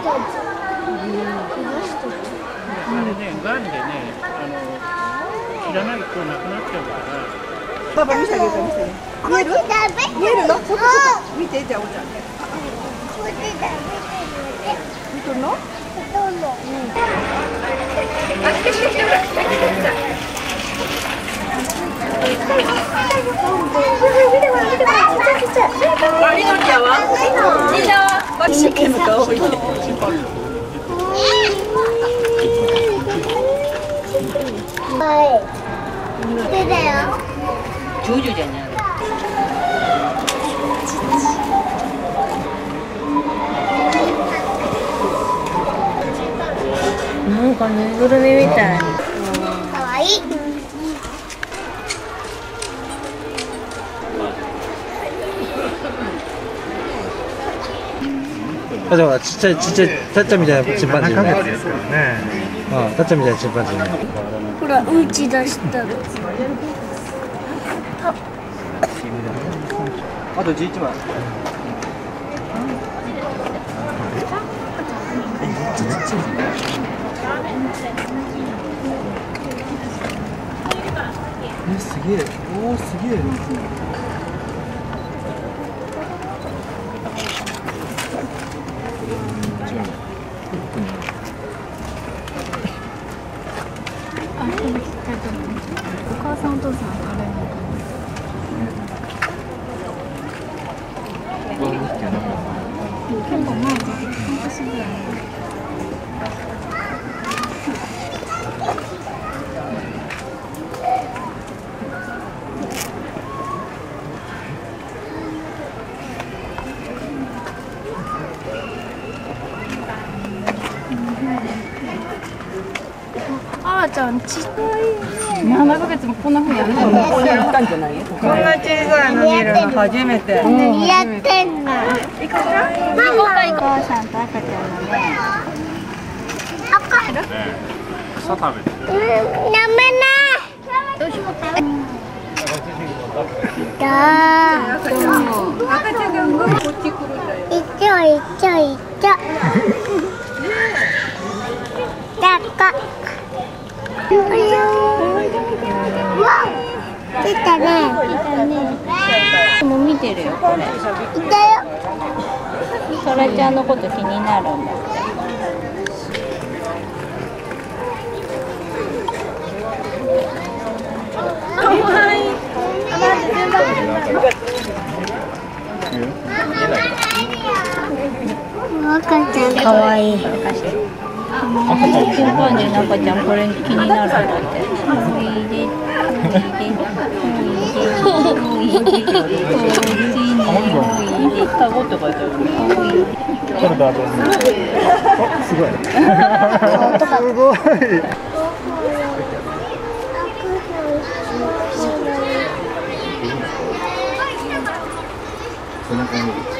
れね、がんでね、知らないとなくなっちゃうから。 パパ見せてあげる、見せてあげる。見える？見えるの？そこ見て、じゃあおちゃん。見とるの？あ、来て来て来てほら、来た来た来た。見てほら見てほら、ちっちゃいちっちゃい。あ、みのりやわ。みんな一生懸命顔を見て。はい。出たよ。ジョジョじゃない。 なんかぬいぐるみみたい。 かわいい。 あ、でもちっちゃいタッチャみたいなチンパンジー。7ヶ月ですからね。ああ、タッチャみたいなチンパンジーね。 ほら、うんち出したの。 あと11枚。すげえ。おお、すげえ。 お母さんお父さんあれも。結構前半年ぐらい。あーちゃんちっちゃい。7ヶ月もこんな風にやるの？こんな小さいの見るの初めて。 何やってんの？ いかが？ お母さんと赤ちゃんのね。 草食べて。 やめない。どうしようか。 赤ちゃんがこっち来るんだよ。 いっちょいっちょいっちょ。だっこ。出たね。 もう見てるよこれ。 いたよ。 そらちゃんのこと気になるんだって。 赤ちゃんかわいい。 チンパンジーの赤ちゃんこれ気になるんだって。タゴって書いてある。 これだと思う。すごい。すごい。そんな感じ。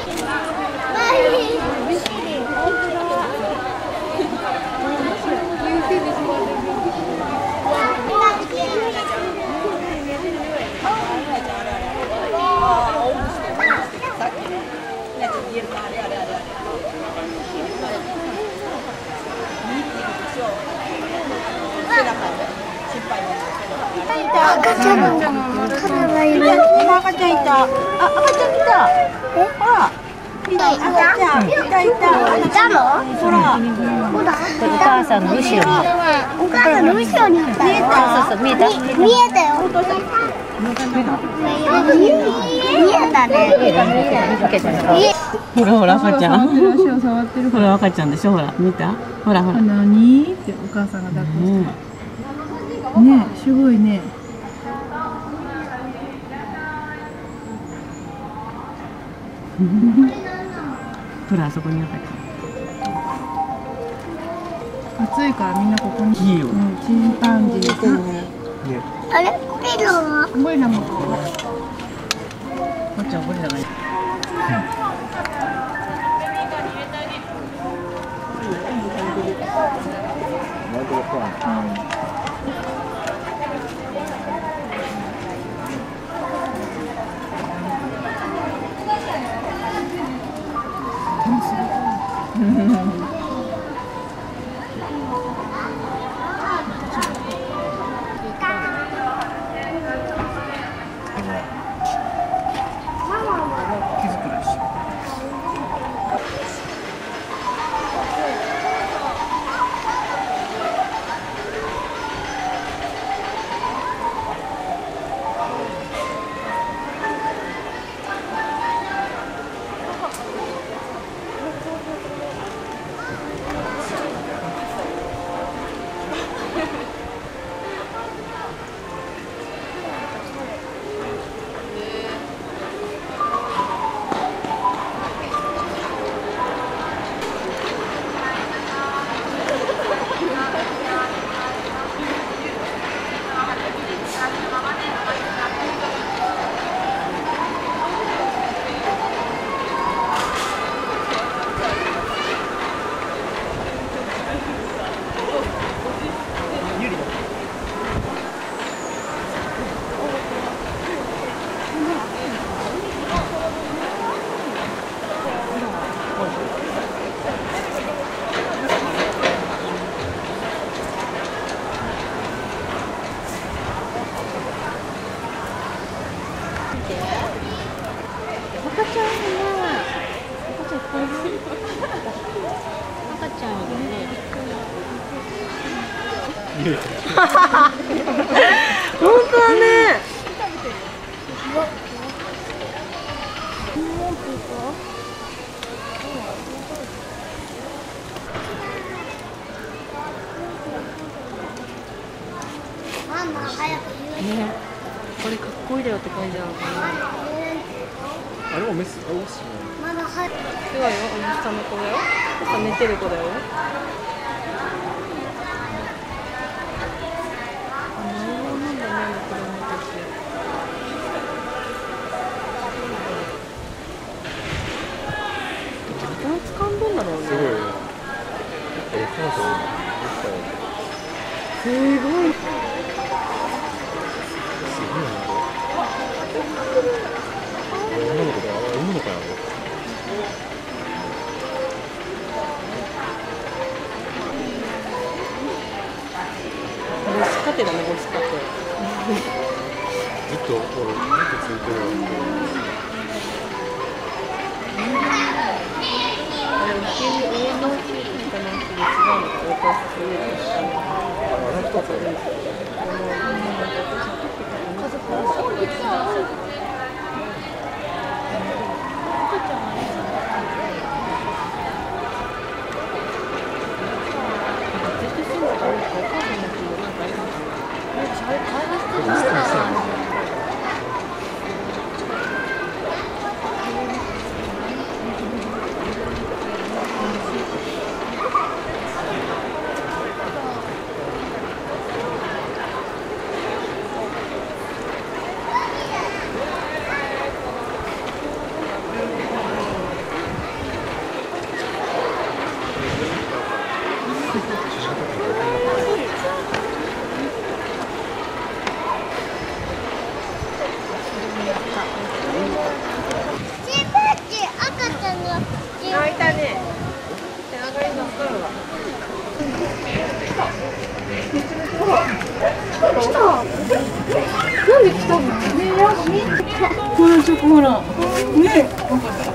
赤ちゃんの体がいる。 赤ちゃんいた。あ、赤ちゃんいた。ほら。赤ちゃんいたいた。 いたの？ ほら。 ほら。 お母さんの後ろに。 お母さんの後ろにいた。 見えた。 そうそう見えた。 見えたよ。見えたね。 ほらほら赤ちゃん。ほら赤ちゃんでしょ。ほら見た。ほらほら。 何ってお母さんが抱っこして。ねえ、すごいね。 ほらあそこに赤ちゃん。 暑いからみんなここに。 いいよ。 チンパンジーさ。 あれ、ゴリラは？ ゴリラも。 こっちはゴリラがいい。 本当だね。 ママ早く言う。 ね、これかっこいいだよって感じなのかな。 あれもメス、あ、オス。 ママ早く。 すごいよ、おじさんの子だよ。朝寝てる子だよ。掴んどんだろうね。 すごい。 すごい。 女の子やろ。 母子家庭だね、母子家庭。 ずっと、ずっとついてる。 あれ、上の地域かなんかで違うのか、お母さん上と下の。 あの二つある。 家族はチンパンジー赤ちゃんが。 あ、いたね。背中に乗っかるわ。なんで来たの？ほら、ちょっとほら。ねえ。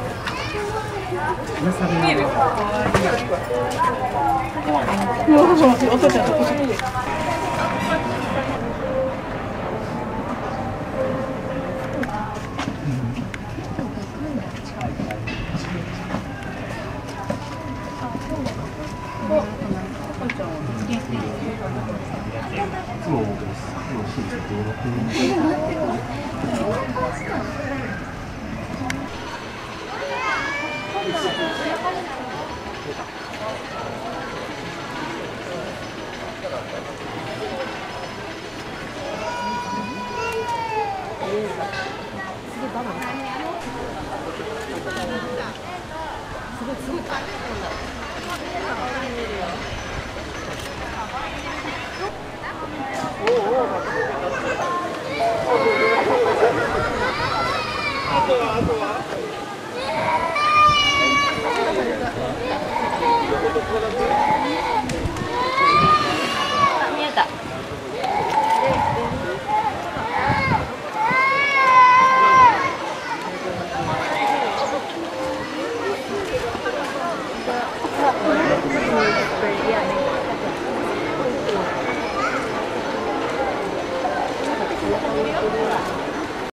赤ちゃんとこ見えた。